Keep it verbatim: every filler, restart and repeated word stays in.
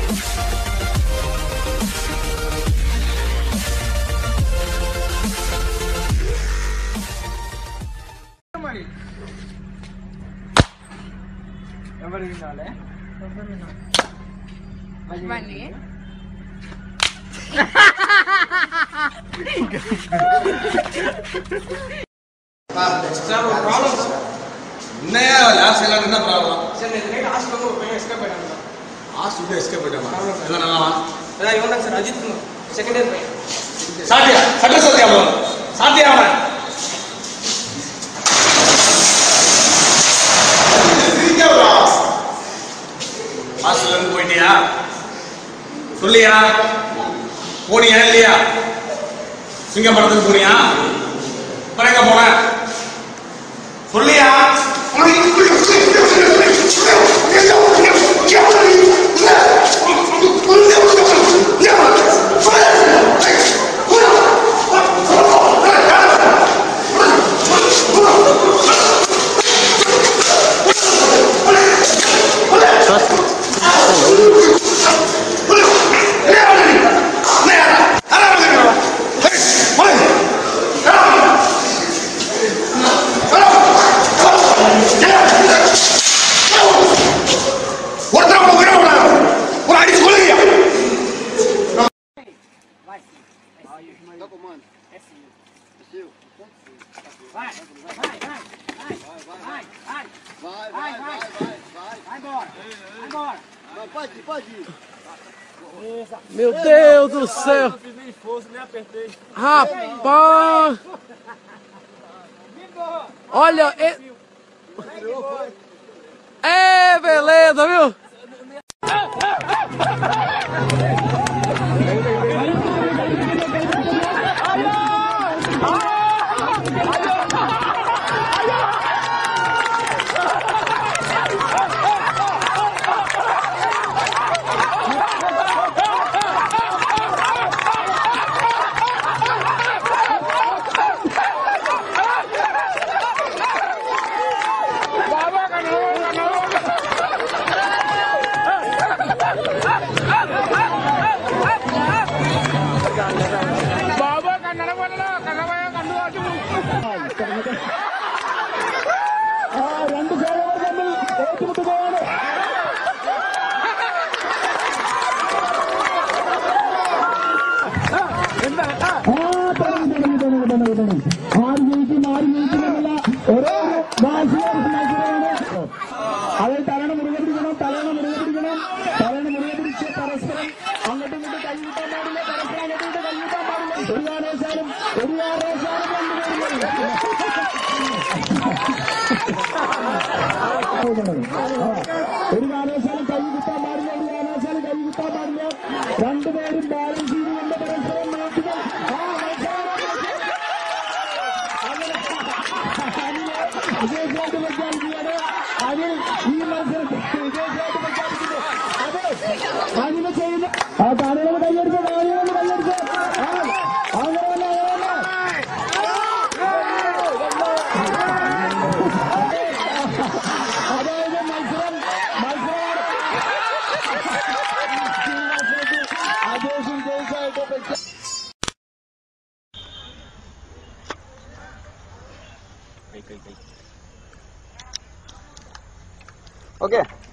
ఎవరు వినాలే ఎవరు వినాలి మళ్ళీ ఎక్స్ట్రా ప్రాబ్లమ్స్ ఉన్నాయా లాస్ట్ ఎలా నిన్న ప్రాబ్లం సార్ నేను నైట్ హాస్పిటల్లో పోయి ఎస్కేప్ అయ్యాను హాస్పిటల్ ఎస్కేప్ అయ్యామా ఎలా నల్లవా అలా ఇవ్వండి సార్ అజిత్ సెకండ్ ఇయర్ పోయి సాధ్య సట్ట సత్య సాధ్య ஹாஸ்டல் போயிட்டியா சொல்லியா போனியா இல்லையா சிங்கம் படத்துக்கு போனியா பறக்க போன சொல்லியா Vai, vai, vai, vai, vai, vai, vai, vai, vai, vai embora, vai embora. Pode, pode ir. Meu Deus do céu! Rapaz! Olha! É, é beleza, viu? അവൻ തലണ മുറുകെ പിടിക്കണം തലണ മുറുകെ പിടിക്കണം തലണ മുറുകെ പിടിച്ച് പരസ്പരം അങ്ങോട്ടും ഇങ്ങോട്ടും കൈകിട്ടാൻ പാടില്ല പരസ്പരം അങ്ങോട്ടും ഇങ്ങോട്ടും കൈകിട്ടാൻ പാടില്ല ഒരു കാരണവശാലും ഒരു കാരണവശാലും ഒരു കാരണവശാലും കൈ കിട്ടാൻ പാടില്ല ഒരു കാരണവശാലും കൈ കിട്ടാൻ പാടില്ല രണ്ടുപേരും ബാലൻസ് ചെയ്തുകൊണ്ട് പരസ്പരം നോക്കുക വിജയസായിട്ട് പ്രഖ്യാപിക്കുകയാണ് അതിൽ ഈ മത്സരത്തിൽ വിജയസായിട്ട് പ്രഖ്യാപിക്കുന്നു അതെ അതിന് ചെയ്യുന്ന ആ താനുകൾ കൈയടിച്ച് താനുകൾ കൈയടിച്ച് അങ്ങനെയല്ല അതായത് മത്സരം മത്സരം അജേഷ് വിജയസായിട്ട് പ്രഖ്യാപിച്ചു. Okay.